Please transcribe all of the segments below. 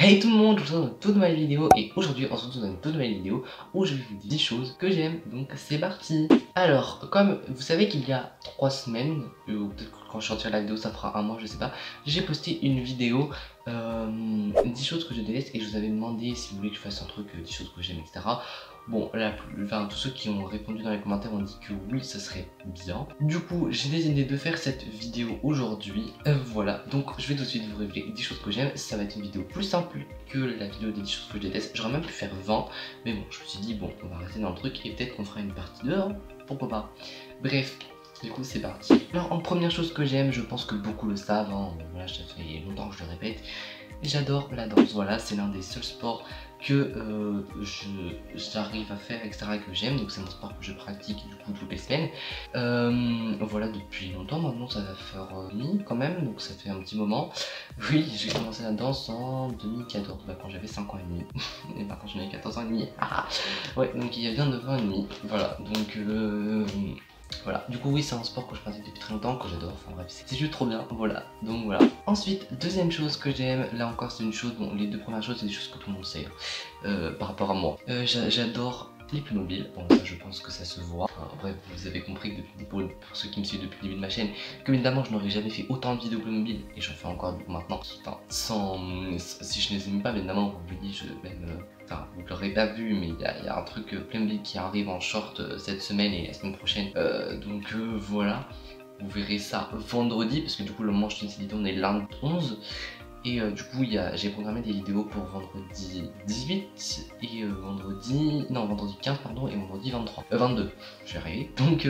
Hey tout le monde, je vous retrouve dans une toute nouvelle vidéo et aujourd'hui on se retrouve dans une toute nouvelle vidéo où je vais vous dire 10 choses que j'aime, donc c'est parti. Alors, comme vous savez qu'il y a 3 semaines, ou peut-être que quand je sortirai la vidéo ça fera un mois, je sais pas, j'ai posté une vidéo 10 choses que je déteste et je vous avais demandé si vous voulez que je fasse un truc 10 choses que j'aime, etc. Bon, tous ceux qui ont répondu dans les commentaires ont dit que oui, ça serait bien. Du coup, j'ai décidé de faire cette vidéo aujourd'hui. Voilà, donc je vais tout de suite vous révéler 10 choses que j'aime. Ça va être une vidéo plus simple que la vidéo des 10 choses que je déteste. J'aurais même pu faire 20, mais bon, je me suis dit, bon, on va rester dans le truc et peut-être qu'on fera une partie 2, hein, pourquoi pas. Bref. Du coup c'est parti. Alors en première chose que j'aime, je pense que beaucoup le savent, hein, voilà, ça fait longtemps que je le répète, j'adore la danse, voilà, c'est l'un des seuls sports que j'arrive à faire, etc., que j'aime, donc c'est mon sport que je pratique du coup toutes les semaines. Voilà, depuis longtemps maintenant, ça va faire demi quand même, donc ça fait un petit moment. Oui, j'ai commencé la danse en 2014, bah, quand j'avais 5 ans et demi, et maintenant j'en ai 14 ans et demi. Ouais, donc il y a bien 9 ans et demi, voilà, donc voilà, du coup oui c'est un sport que je pratique depuis très longtemps, que j'adore, enfin bref c'est juste trop bien, voilà, donc voilà. Ensuite, deuxième chose que j'aime, là encore c'est une chose, bon les deux premières choses c'est des choses que tout le monde sait par rapport à moi. J'adore les Playmobil, bon ça je pense que ça se voit. Enfin, bref, vous avez compris que pour ceux qui me suivent depuis le début de ma chaîne, que évidemment je n'aurais jamais fait autant de vidéos Playmobil, et j'en fais encore maintenant, enfin si je ne les aime pas évidemment, vous voyez, enfin, vous l'aurez pas vu, mais il y a un truc Playmobil qui arrive en short cette semaine et la semaine prochaine. Donc voilà, vous verrez ça vendredi, parce que du coup le moment où je tourne cette vidéo on est lundi 11. Et du coup j'ai programmé des vidéos pour vendredi 18 et vendredi 15 pardon, et vendredi 22, je vais arriver. Donc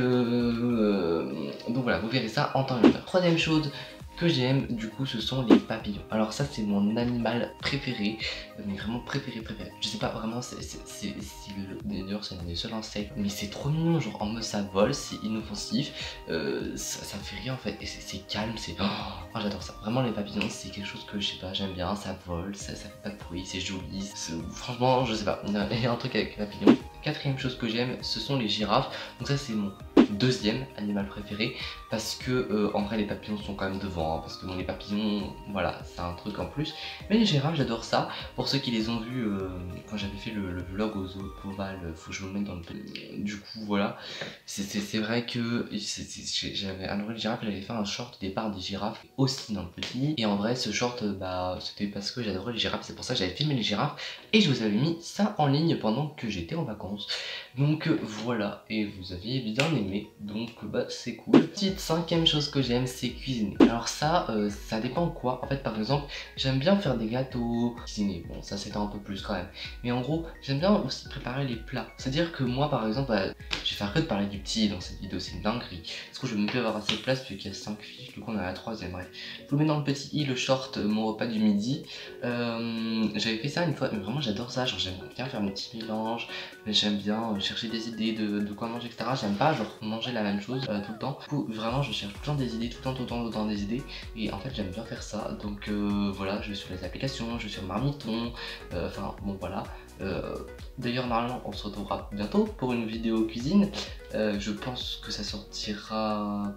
voilà, vous verrez ça en temps et en heure. Troisième chose que j'aime du coup ce sont les papillons. Alors ça c'est mon animal préféré, mais vraiment préféré. Je sais pas vraiment, d'ailleurs c'est un des seuls insectes, mais c'est trop mignon, genre en mode ça vole, c'est inoffensif, ça fait rien en fait, et c'est calme, c'est... Oh, j'adore ça, vraiment les papillons c'est quelque chose que je sais pas, j'aime bien, ça vole, ça fait pas de bruit, c'est joli, franchement je sais pas, il y a un truc avec les papillons. Quatrième chose que j'aime, ce sont les girafes, donc ça c'est mon deuxième animal préféré, parce que en vrai les papillons sont quand même devant, hein, parce que bon, les papillons voilà c'est un truc en plus, mais les girafes j'adore ça. Pour ceux qui les ont vus quand j'avais fait le vlog aux Zoo Poval, faut que je vous le mette dans le... Du coup voilà, c'est vrai que j'avais adoré les girafes, j'avais fait un short départ des girafes aussi dans le petit, et en vrai ce short bah c'était parce que j'adorais les girafes, c'est pour ça que j'avais filmé les girafes et je vous avais mis ça en ligne pendant que j'étais en vacances. Donc voilà, et vous aviez bien aimé, donc bah c'est cool. Petite cinquième chose que j'aime, c'est cuisiner. Alors ça dépend quoi. En fait par exemple, j'aime bien faire des gâteaux, cuisiner, bon ça c'est un peu plus quand même. Mais en gros, j'aime bien aussi préparer les plats. C'est-à-dire que moi par exemple, je vais faire que de parler du petit dans cette vidéo, c'est une dinguerie. Parce que je vais même plus avoir assez de place vu qu'il y a 5 fiches, du coup on est à la troisième, bref. Je vous mets dans le petit i le short, mon repas du midi. J'avais fait ça une fois, mais vraiment j'adore ça, genre j'aime bien faire mon petit mélange, j'aime bien chercher des idées de quoi manger, etc. J'aime pas genre manger la même chose tout le temps. Du coup vraiment je cherche tout le temps des idées, tout le temps des idées. Et en fait j'aime bien faire ça. Donc voilà, je vais sur les applications, je vais sur Marmiton, enfin bon voilà. D'ailleurs normalement on se retrouvera bientôt pour une vidéo cuisine. Je pense que ça sortira...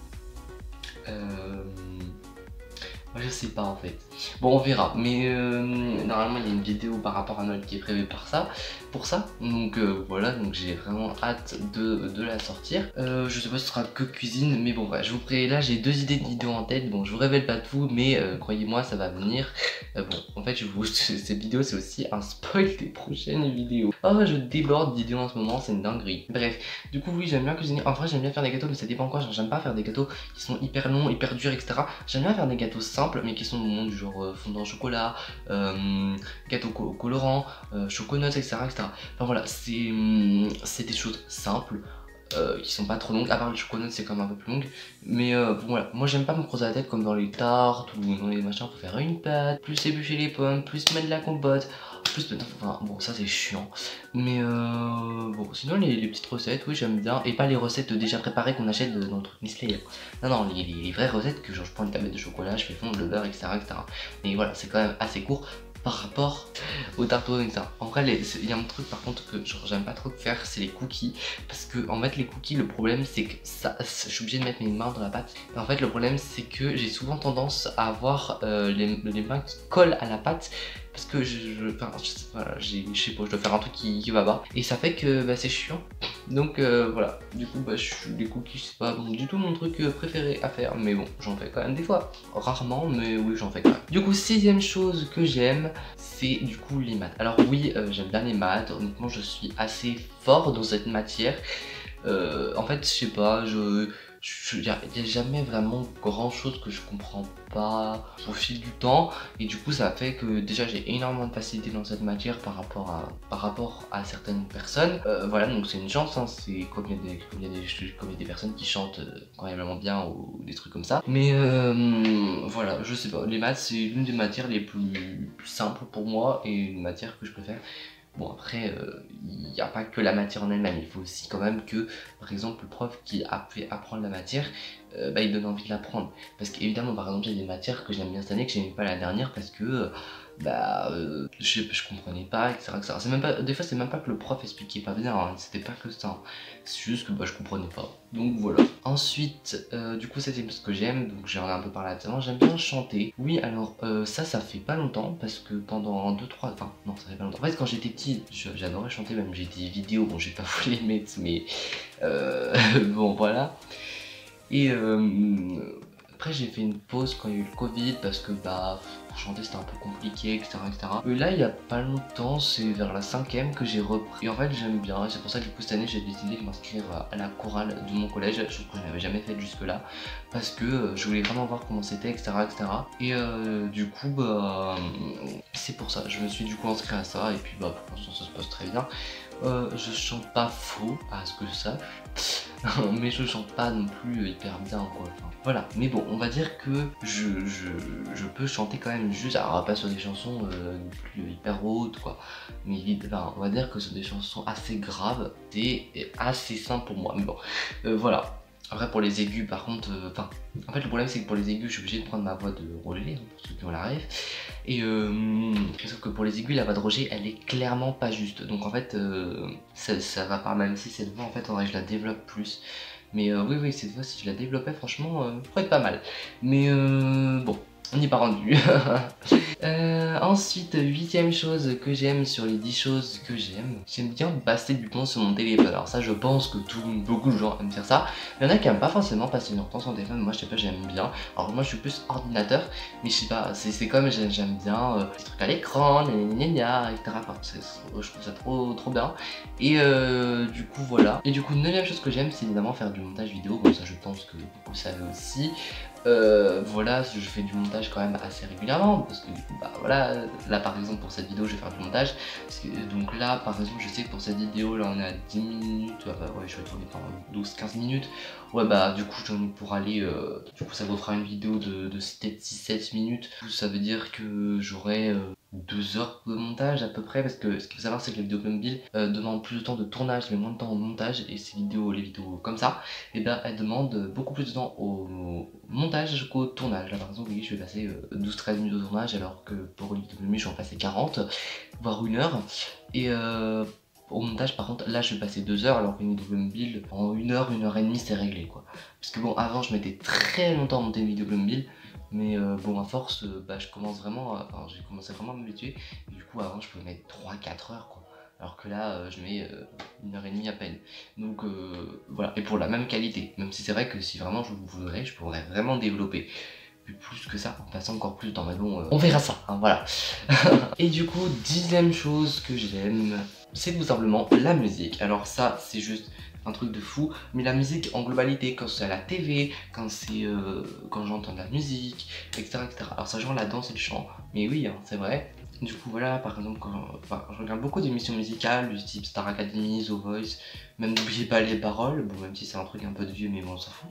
je sais pas en fait. Bon on verra, mais normalement il y a une vidéo par rapport à Noël qui est prévue pour ça. Donc voilà, donc j'ai vraiment hâte de la sortir. Je sais pas si ce sera que cuisine, mais bon voilà, je vous ferai, là j'ai 2 idées de vidéos en tête. Bon je vous révèle pas tout, mais croyez-moi ça va venir. Bon en fait cette vidéo c'est aussi un spoil des prochaines vidéos. Oh je déborde d'idées en ce moment, c'est une dinguerie. Bref, du coup oui j'aime bien cuisiner. En vrai j'aime bien faire des gâteaux, mais ça dépend quoi. Genre j'aime pas faire des gâteaux qui sont hyper longs, hyper durs, etc. J'aime bien faire des gâteaux simples mais qui sont au monde du genre fondant au chocolat, gâteau colorant, choconuts, etc., etc. Enfin voilà, c'est des choses simples qui sont pas trop longues, à part le chocolat c'est quand même un peu plus long, mais bon, voilà, moi j'aime pas me creuser la tête comme dans les tartes ou dans les machins, faut faire une pâte, plus éplucher les pommes, plus mettre de la compote, plus enfin bon ça c'est chiant, mais bon sinon les petites recettes oui j'aime bien, et pas les recettes déjà préparées qu'on achète dans le truc Nestlé. Non, les vraies recettes que genre je prends une tablette de chocolat, je fais fondre le beurre, etc., etc. Mais voilà, c'est quand même assez court. par rapport aux tartes aux pommes, etc. En vrai, il y a un truc par contre que j'aime pas trop faire, c'est les cookies. Parce que en fait les cookies, le problème c'est que je suis obligé de mettre mes mains dans la pâte. Et en fait le problème c'est que j'ai souvent tendance à avoir les mains qui collent à la pâte. Parce que voilà, je sais pas, je dois faire un truc qui va pas. Et ça fait que bah, c'est chiant. Donc voilà, du coup bah, les cookies c'est pas du tout mon truc préféré à faire. Mais bon, j'en fais quand même des fois. Rarement, mais oui j'en fais quand même. Du coup, sixième chose que j'aime, c'est du coup les maths. Alors oui, j'aime bien les maths. Honnêtement, je suis assez fort dans cette matière. En fait, je sais pas, il n'y a jamais vraiment grand chose que je comprends pas au fil du temps, et du coup ça fait que déjà j'ai énormément de facilité dans cette matière par rapport à certaines personnes. Voilà, donc c'est une chance, hein, c'est comme il y a des personnes qui chantent incroyablement bien ou des trucs comme ça. Mais voilà, je sais pas, les maths c'est l'une des matières les plus simples pour moi et une matière que je préfère. Bon après, il n'y a pas que la matière en elle-même, il faut aussi quand même que, par exemple, le prof qui a fait apprendre la matière, bah, il donne envie de l'apprendre. Parce qu'évidemment, par exemple, il y a des matières que j'aime bien cette année, que j'aimais pas la dernière, parce que, je comprenais pas, etc. C'est même pas, des fois, c'est même pas que le prof expliquait pas bien, hein, c'était pas que ça. Hein. C'est juste que je comprenais pas. Donc voilà. Ensuite, du coup, ça c'est ce que j'aime, donc j'en ai un peu parlé avant, j'aime bien chanter. Oui, alors ça fait pas longtemps, parce que pendant 2-3, enfin non, ça fait pas longtemps. En fait, quand j'étais petit, j'adorais chanter, même j'ai des vidéos, bon, j'ai pas voulu les mettre, mais bon, voilà. Et après, j'ai fait une pause quand il y a eu le Covid, parce que pour chanter c'était un peu compliqué, etc. Là, il y a pas longtemps, c'est vers la cinquième que j'ai repris. Et en fait, j'aime bien, et c'est pour ça que du coup, cette année, j'ai décidé de m'inscrire à la chorale de mon collège, chose que je n'avais jamais faite jusque-là, parce que je voulais vraiment voir comment c'était, etc. Et du coup, c'est pour ça, je me suis du coup inscrit à ça, et puis pour l'instant, ça se passe très bien. Je chante pas faux, à ce que je sache, mais je chante pas non plus hyper bien, quoi. Enfin, voilà, mais bon, on va dire que je peux chanter quand même juste, alors pas sur des chansons non plus hyper hautes, quoi, mais on va dire que sur des chansons assez graves, c'est assez simple pour moi, mais bon, voilà. Après pour les aigus par contre, en fait le problème c'est que pour les aigus je suis obligé de prendre ma voix de Roger, hein, pour ceux qui ont la rêve. Et sauf que pour les aigus la voix de Roger elle est clairement pas juste. Donc en fait ça va pas, même si cette voix en fait je la développe plus. Mais oui cette voix si je la développais franchement pourrait être pas mal. Mais bon, on n'y est pas rendu. Ensuite, huitième chose que j'aime sur les 10 choses que j'aime bien passer du temps sur mon téléphone. Alors ça, je pense que beaucoup de gens aiment faire ça. Il y en a qui aiment pas forcément passer leur temps sur le téléphone. Moi, je sais pas, j'aime bien. Alors moi, je suis plus ordinateur, mais je sais pas, c'est comme j'aime bien les trucs à l'écran, etc. Enfin, je trouve ça trop bien. Et du coup, voilà. Et du coup, neuvième chose que j'aime, c'est évidemment faire du montage vidéo. Bon, ça, je pense que vous savez aussi. Voilà, je fais du montage quand même assez régulièrement parce que du coup voilà, là par exemple pour cette vidéo je vais faire du montage donc là par exemple je sais que pour cette vidéo là on est à 10 minutes, ouais je vais tourner pendant 12-15 minutes, ouais du coup j'en ai pour aller, du coup ça vous fera une vidéo de peut-être 6-7 minutes, du coup, ça veut dire que j'aurai 2 heures de montage à peu près, parce que ce qu'il faut savoir c'est que les vidéos mobile demandent plus de temps de tournage mais moins de temps au montage, et les vidéos comme ça, et elles demandent beaucoup plus de temps au montage qu'au tournage. Là par exemple oui, je vais passer 12-13 minutes au tournage, alors que pour une vidéo mobile je vais en passer 40 voire 1 heure, et au montage par contre là je vais passer 2 heures, alors qu'une vidéo mobile en 1 heure, 1 heure et demie c'est réglé quoi. Parce que bon, avant je mettais très longtemps à monter une vidéo mobile, mais bon à force je commence vraiment j'ai commencé vraiment à m'habituer, et du coup avant je pouvais mettre 3-4 heures quoi, alors que là je mets 1 heure et demie à peine. Donc voilà, et pour la même qualité, même si c'est vrai que si vraiment je voudrais, je pourrais vraiment développer plus que ça, en passant encore plus dans ma bon, on verra ça, hein, voilà. Et du coup, dixième chose que j'aime, c'est tout simplement la musique. Alors ça, c'est juste un truc de fou, mais la musique en globalité, quand c'est à la TV, quand j'entends de la musique, etc. Alors ça genre la danse et le chant, mais oui, hein, c'est vrai. Du coup voilà, par exemple, je regarde beaucoup d'émissions musicales du type Star Academy, The Voice, même n'oubliez pas les paroles, bon même si c'est un truc un peu de vieux mais bon on s'en fout.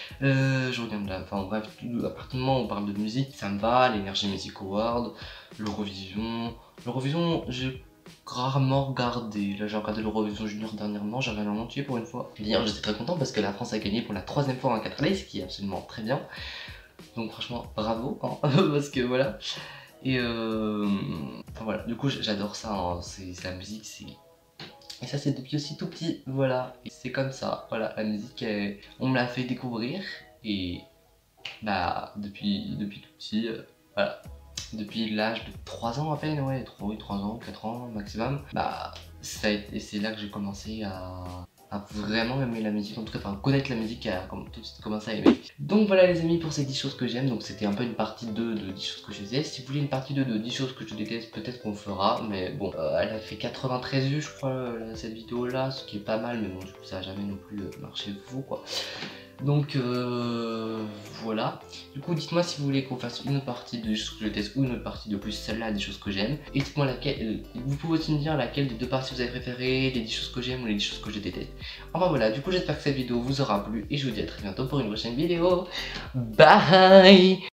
Je regarde là, enfin bref, à partir du moment où on parle de musique, ça me va, l'Energy Music Award, l'Eurovision. L'Eurovision, j'ai rarement regardé. Là j'ai regardé l'Eurovision Junior dernièrement, j'ai regardé en entier pour une fois. D'ailleurs j'étais très content parce que la France a gagné pour la 3e fois en 4 années, ce qui est absolument très bien. Donc franchement bravo, hein, parce que voilà. Et voilà, du coup j'adore ça, hein. C'est la musique, c'est... Et ça c'est depuis aussi tout petit, voilà, c'est comme ça, voilà, la musique, on me l'a fait découvrir, et bah depuis tout petit, voilà, depuis l'âge de 3 ans à peine, ouais, 3 ans, 4 ans maximum, bah c'est là que j'ai commencé à vraiment aimer la musique, en tout cas, enfin connaître la musique, à tout de suite commencer à aimer. Donc voilà les amis pour ces 10 choses que j'aime, donc c'était un peu une partie 2 de 10 choses que je faisais. Si vous voulez une partie 2 de 10 choses que je déteste, peut-être qu'on fera, mais bon, elle a fait 93 vues je crois, cette vidéo là, ce qui est pas mal, mais bon, du coup ça a jamais non plus marché fou quoi. Donc voilà. Du coup dites-moi si vous voulez qu'on fasse une autre partie de choses que je teste ou une autre partie de plus celle-là des choses que j'aime. Et dites-moi laquelle, vous pouvez aussi me dire laquelle des deux parties vous avez préféré, les 10 choses que j'aime ou les 10 choses que je déteste. Enfin voilà, du coup j'espère que cette vidéo vous aura plu et je vous dis à très bientôt pour une prochaine vidéo. Bye.